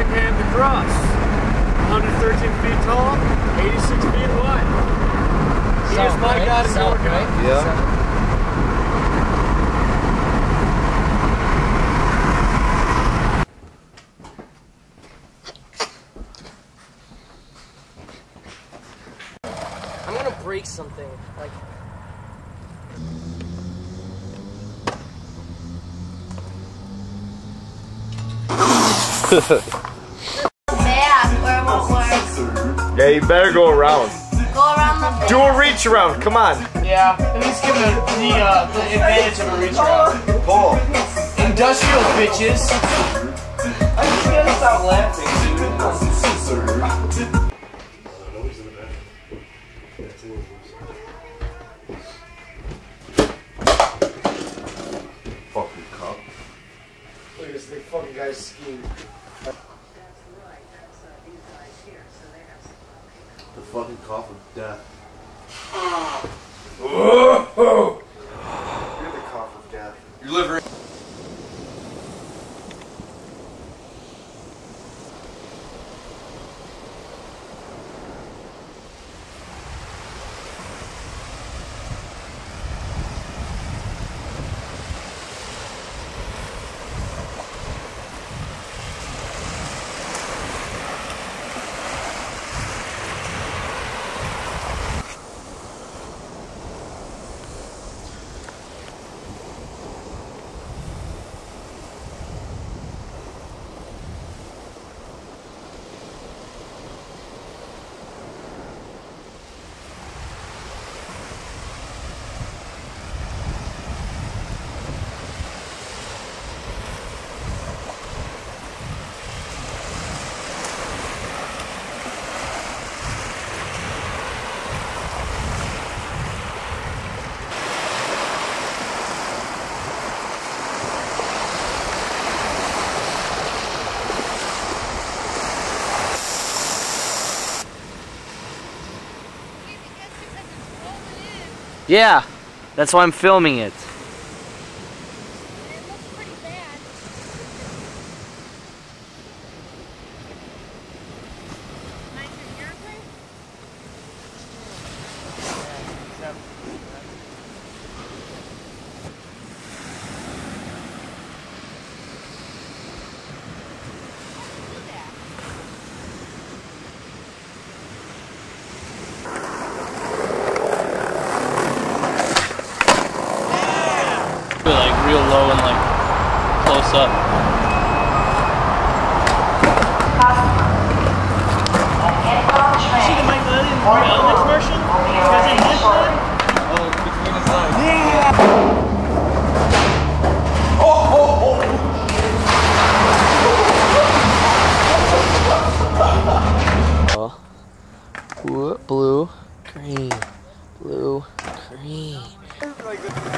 Abraham the Cross. 113 feet tall, 86 feet wide. He is my God and your God. Yeah. I'm gonna break something, like... Where won't work. Yeah, you better go around. Go around the Do a reach around, come on. Yeah, at least give him the advantage of a reach around. Pull. Industrial bitches. I just gotta stop laughing, dude. Fucking cup. Look at this big fucking guy's scheme. The fucking cough of death. Whoa! You're the cough of death. Your liver. Yeah, that's why I'm filming it. It looks pretty bad. Nice airplane? Like real low and like close up. See the Mike Lillian commercial? Because they hit that? Oh, between his legs. Yeah! Blue, green, blue, green.